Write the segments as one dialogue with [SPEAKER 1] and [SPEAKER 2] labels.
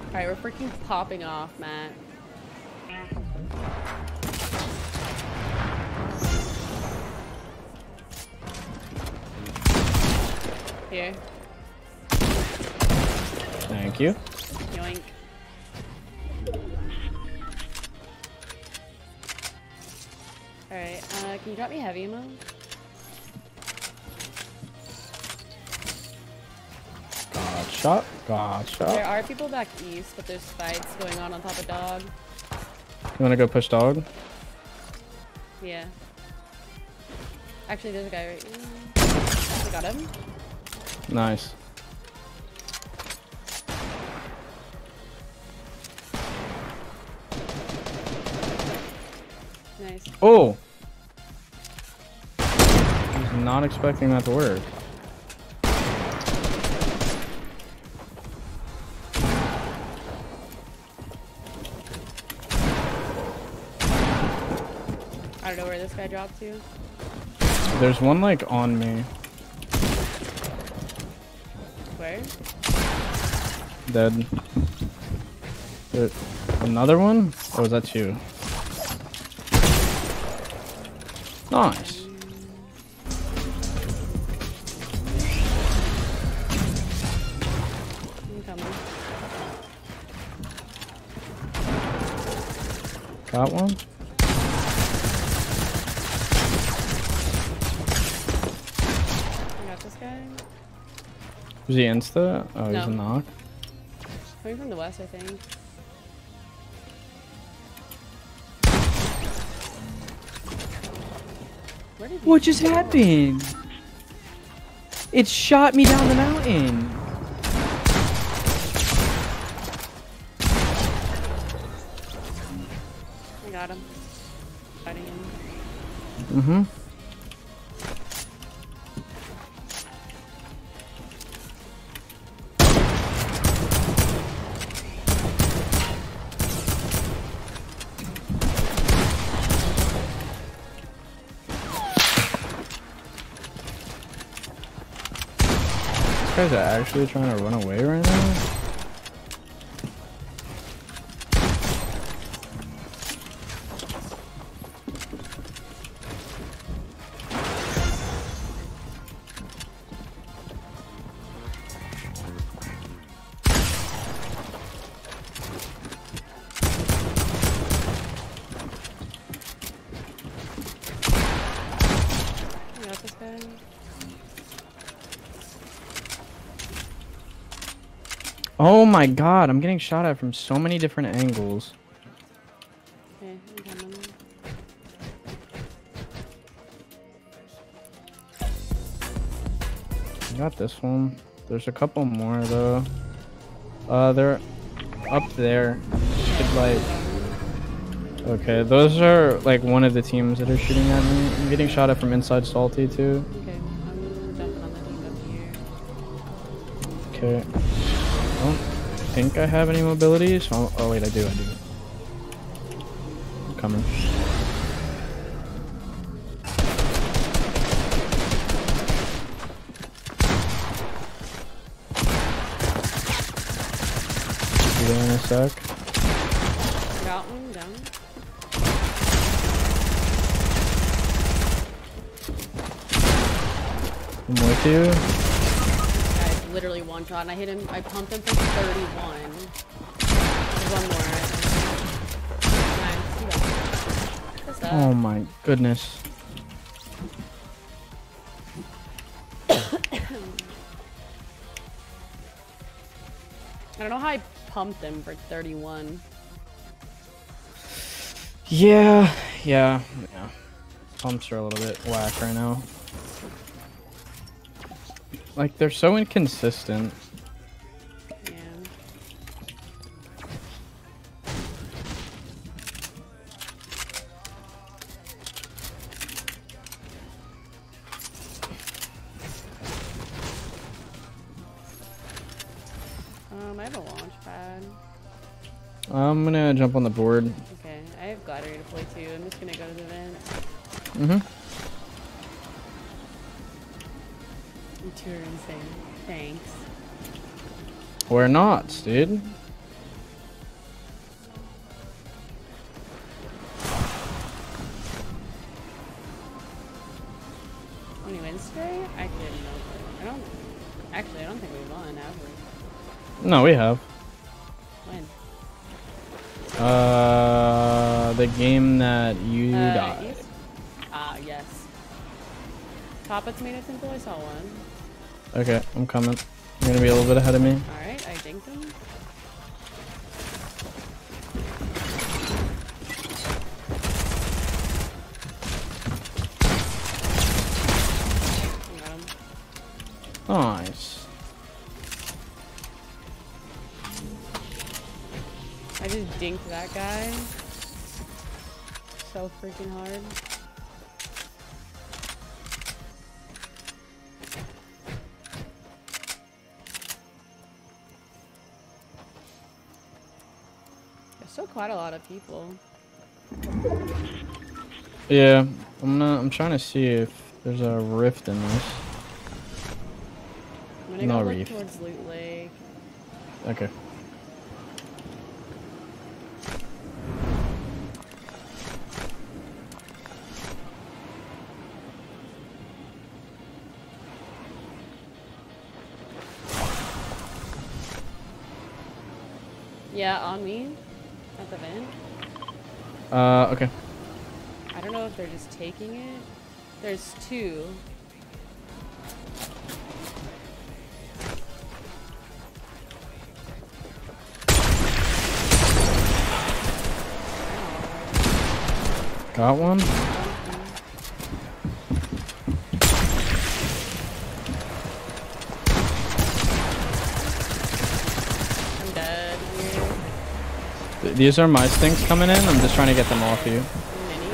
[SPEAKER 1] Alright, we're freaking popping off, Matt. Here.
[SPEAKER 2] Thank you.
[SPEAKER 1] Yoink. Alright, can you drop me heavy ammo?
[SPEAKER 2] Gotcha.
[SPEAKER 1] There are people back east, but there's fights going on top of dog.
[SPEAKER 2] You wanna go push dog?
[SPEAKER 1] Yeah. Actually, there's a guy right here. I got him.
[SPEAKER 2] Nice.
[SPEAKER 1] Nice.
[SPEAKER 2] Oh! I was not expecting that to work.
[SPEAKER 1] I don't know where this guy dropped to.
[SPEAKER 2] There's one like on me.
[SPEAKER 1] Where?
[SPEAKER 2] Dead. There, another one? Or was that two? Nice.
[SPEAKER 1] I'm coming.
[SPEAKER 2] Got one?
[SPEAKER 1] I got this guy.
[SPEAKER 2] Was he insta? Oh, he's a
[SPEAKER 1] No.
[SPEAKER 2] knock.
[SPEAKER 1] Coming from the west, I think. Where did he
[SPEAKER 3] What just
[SPEAKER 1] go?
[SPEAKER 3] happened? It shot me down the mountain.
[SPEAKER 1] I got him. Fighting him.
[SPEAKER 2] Mm-hmm. These guys are actually trying to run away right now?
[SPEAKER 1] I got this guy.
[SPEAKER 2] Oh my god, I'm getting shot at from so many different angles.
[SPEAKER 1] Okay, I'm coming.
[SPEAKER 2] I got this one. There's a couple more though. They're up there. Should like. Okay, those are like one of the teams that are shooting at me. I'm getting shot at from inside Salty too.
[SPEAKER 1] Okay, I'm jumping on the team up here.
[SPEAKER 2] Okay. I don't think I have any mobility, so oh wait, I do. I'm coming. Be there in a sec.
[SPEAKER 1] Got one down.
[SPEAKER 2] I'm with you.
[SPEAKER 1] Guy literally one shot, and I hit him. I pumped him for 31. There's one more. Nice. You got it. What's that?
[SPEAKER 2] Oh my goodness.
[SPEAKER 1] I don't know how I pumped him for 31.
[SPEAKER 2] Yeah. Pumps are a little bit whack right now. Like, they're so inconsistent.
[SPEAKER 1] Yeah. I have a launch pad.
[SPEAKER 2] I'm gonna jump on the board.
[SPEAKER 1] Okay, I have glider to play too. I'm just gonna go to the vent.
[SPEAKER 2] Mm-hmm.
[SPEAKER 1] You two are insane. Thanks.
[SPEAKER 2] We're not, dude.
[SPEAKER 1] never.
[SPEAKER 2] No, we have.
[SPEAKER 1] When?
[SPEAKER 2] The game that you died.
[SPEAKER 1] East? Ah, yes. Papa Tomato Temple, I saw one.
[SPEAKER 2] Okay, I'm coming. You're gonna be a little bit ahead of me.
[SPEAKER 1] Alright, I dinked him. Got him.
[SPEAKER 2] Nice.
[SPEAKER 1] I just dinked that guy. So freaking hard. There's still quite a lot of people.
[SPEAKER 2] Yeah, I'm trying to see if there's a rift in this.
[SPEAKER 1] I'm gonna
[SPEAKER 2] No
[SPEAKER 1] go
[SPEAKER 2] reef.
[SPEAKER 1] look towards Loot Lake.
[SPEAKER 2] Okay.
[SPEAKER 1] Yeah, on me. At the vent.
[SPEAKER 2] Okay.
[SPEAKER 1] I don't know if they're just taking it. There's two.
[SPEAKER 2] Got one.
[SPEAKER 1] I'm dead here.
[SPEAKER 2] These are my stinks coming in. I'm just trying to get them off you.
[SPEAKER 1] Mini.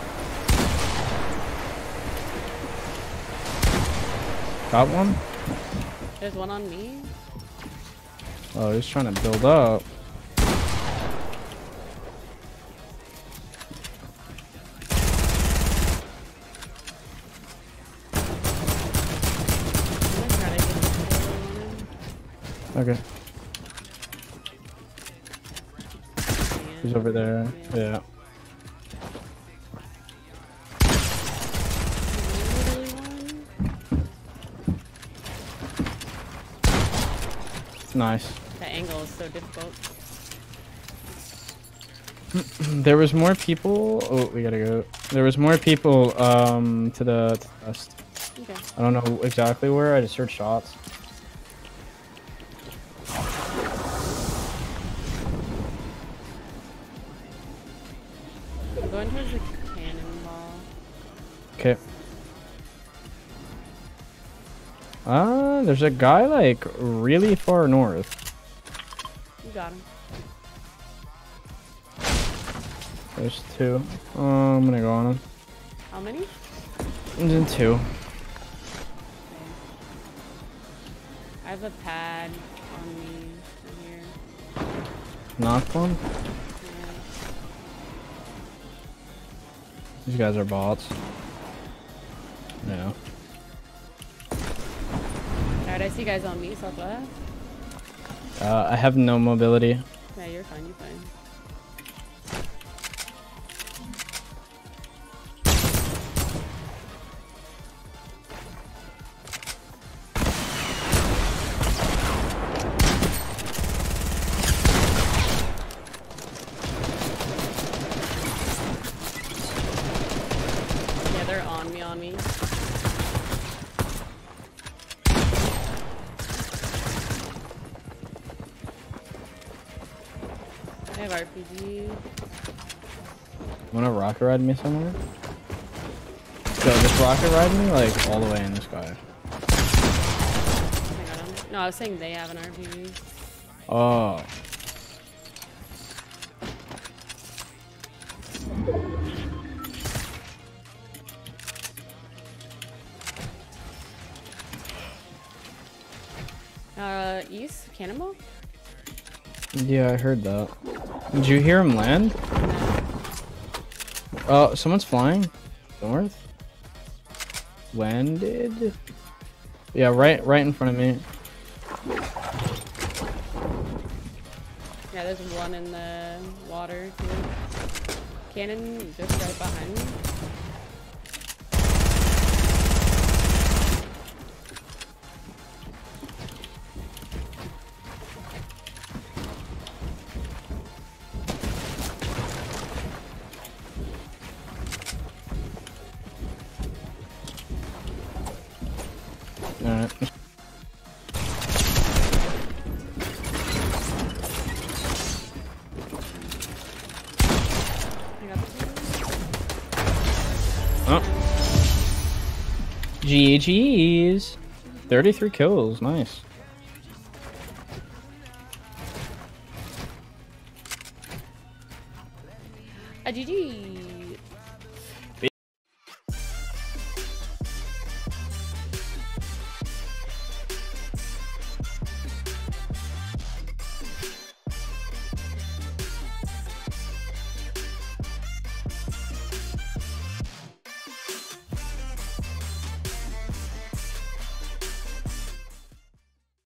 [SPEAKER 2] Got one.
[SPEAKER 1] There's one on me.
[SPEAKER 2] Oh, he's trying to build up.
[SPEAKER 1] I'm gonna try to get the kill on him.
[SPEAKER 2] Okay. He's over there.
[SPEAKER 1] Yeah.
[SPEAKER 2] Yeah.
[SPEAKER 1] Literally one.
[SPEAKER 2] Nice.
[SPEAKER 1] The angle is so difficult.
[SPEAKER 2] There was more people. Oh, we gotta go. There was more people to the west.
[SPEAKER 1] Okay.
[SPEAKER 2] I don't know exactly where. I just heard shots.
[SPEAKER 1] I'm going towards the cannonball.
[SPEAKER 2] Okay. There's a guy like really far north.
[SPEAKER 1] You got him.
[SPEAKER 2] There's two. I'm gonna go on him.
[SPEAKER 1] How many?
[SPEAKER 2] There's in two.
[SPEAKER 1] Okay. I have a pad on me from here.
[SPEAKER 2] Knocked one.
[SPEAKER 1] Yeah.
[SPEAKER 2] These guys are bots. Yeah.
[SPEAKER 1] Alright, I see guys on me, southwest.
[SPEAKER 2] I have no mobility.
[SPEAKER 1] Yeah, you're fine, you're fine. Yeah, they're on me. I have RPG.
[SPEAKER 2] Wanna rocket ride me somewhere? Yo, just rocket ride me like all the way in the sky.
[SPEAKER 1] I got 'em. No, I was saying they have an RPG.
[SPEAKER 2] Oh.
[SPEAKER 1] East? Cannonball?
[SPEAKER 2] Yeah, I heard that. Did you hear him land?
[SPEAKER 1] No.
[SPEAKER 2] Oh, someone's flying north. Landed. Yeah, right in front of me.
[SPEAKER 1] Yeah, there's one in the water too. Cannon just right behind me.
[SPEAKER 2] GG's. 33 kills. Nice.
[SPEAKER 1] A GG.